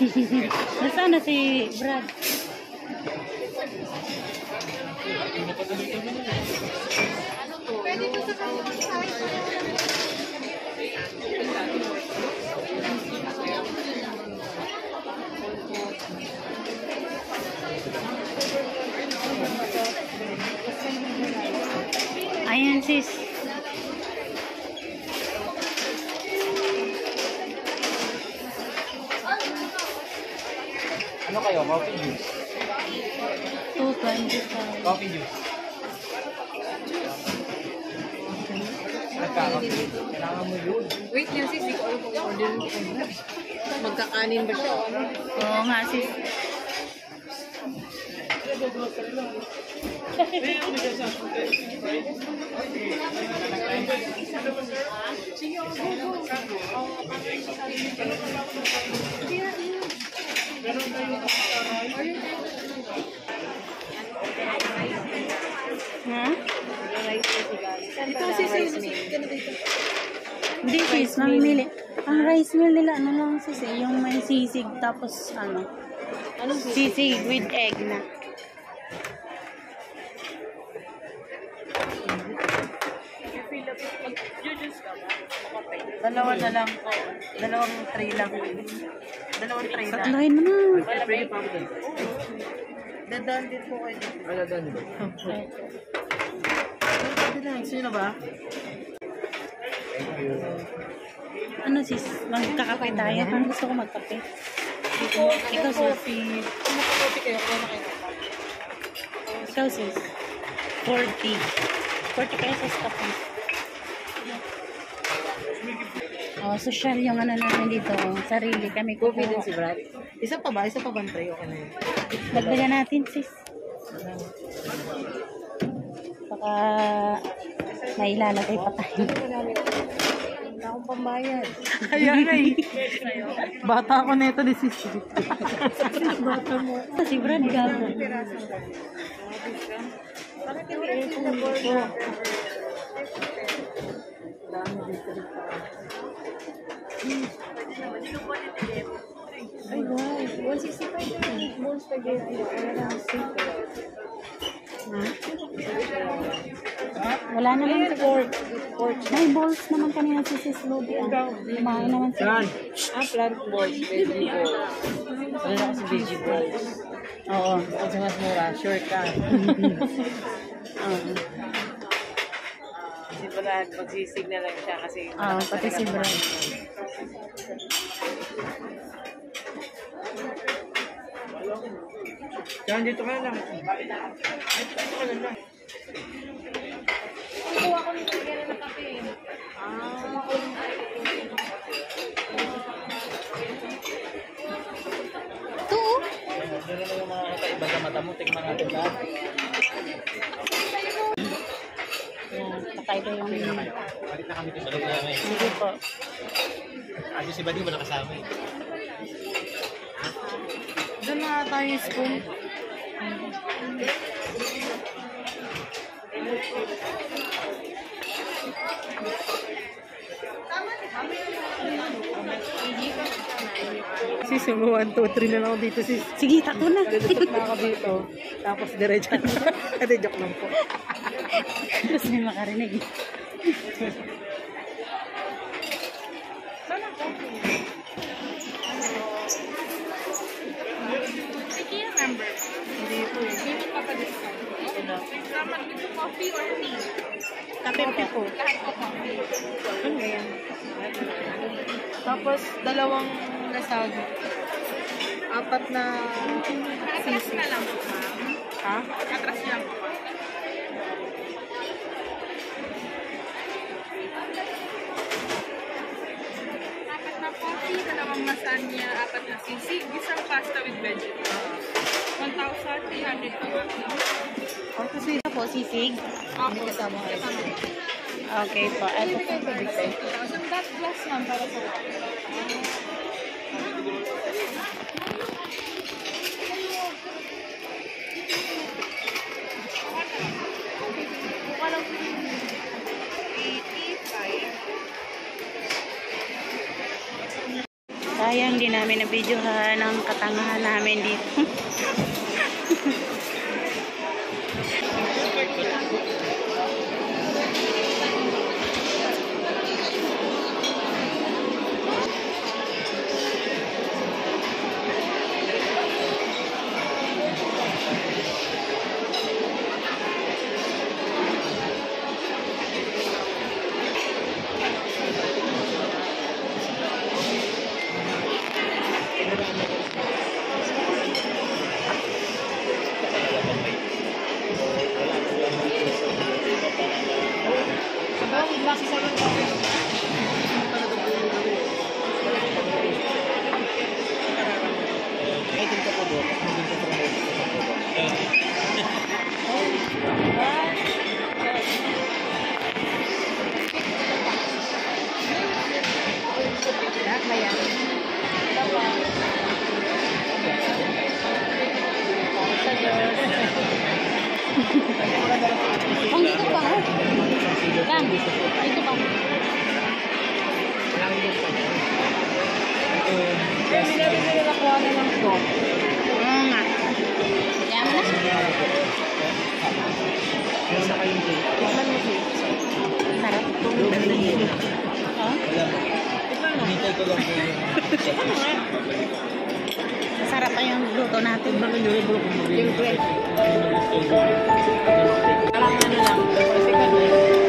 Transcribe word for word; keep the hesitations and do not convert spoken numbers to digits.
Nasaan na si Brad? Pwede po sa kanila. Ayan sis. Ano kayo? Coffee juice? two twenty-five. Coffee juice. Nagkakape. Kailangan mo yun. Wait nga sis, di ko alam kung order mo kung magkakanin ba siya o ano. Oo nga sis. Ha? Ito sis, Hindi sis, mamimili. Ang rice meal nila, ano lang sis eh, yung may sisig tapos ano, Anong sisig with egg na. Dalawa na lang po. Dalawang tray lang. Dalawang tray lang. Satlahin mo na. Pwede pa ako dun. Dadaan din po kayo. Ano dun ba? Pwede lang. Sino ba? Thank you. Ano sis, magkakape tayo. Parang gusto ko magkape. Ikaw, Ikaw sis. coffee. Kung naka-coffee kayo, kaya na kayo. Ikaw sis. forty. forty pesos kape. Oh, social yung ano namin dito. Sarili kami ko. Coffee din si Brad. Isa pa ba? Isa pa ba ang tray? Okay na yun. Dagdagan natin sis. Baka may ilalagay pa tayo. Wala akong pambayad. Kaya nga eh. Bata ako na ito ni sis. Bata mo. Si Brad gago. Bakit hindi rin sila board? Dami dito dito. Ay, wow. one sixty-five na yung more spaghetti. Wala lang simple. Ha? Wala naman sa pork. May balls naman kanina si Sis Lobby. Ah. Lumain naman siya. Ah, plant balls, veggie balls. Wala na kasi veggie balls. Oo. Kasi mas mura, sure ka. Oo. Kasi pala, magsisig na lang siya kasi... Ah, pati si Brad. Diyan, dito ka lang. Dito ka lang. Kukuha ko nito ganyan na kape. Ah. Ito oh. Doon na yung mga kakaiba sa mata mo. Tingnan natin lahat. Yan, kakaiba yung... Balik na kami dito. Balik na kami. Sige po. Kasi si Buddy wala kasama eh. Doon na tayo spoon. Sis, yung one, two, three na lang ako dito, sis. Sige, takbo na. Tutok na ako dito. Tapos diretso na. Hindi, joke lang po. Tapos may makarinig. Sana ko? Sige, member. Hindi po. Hindi mo papadiscount. Ano? Sama dito coffee or tea? Kape po. Lahat po coffee. Ano yan? Tapos, dalawang lasag. Apat na sisi. na lang po, ma'am. Ha? Atras lang po. Apat na coffee, dalawang lasagna, apat na sisi, isang pasta with vegetables. one thousand three hundred po. O, kasi ito po, sisig. Hindi kasama ka. Okay po. Ito po. Isang dot plus ma'am para sa Sayang di namin na-videohan ang katangahan namin dito. Bang, dito ba? Bang, dito ba? Kaya sinabi nila nakuha na lang ito. Oo nga. Kaya mo na. Nasa kayo din. Tikman mo siya. Sarap. Oh? Tikman mo. Hintay ko lang po yung... Tikman mo nga. Masarap pa yung luto natin. Tikman mo yung bro kung mag-i-bread. Alam na lang. Tikman mo.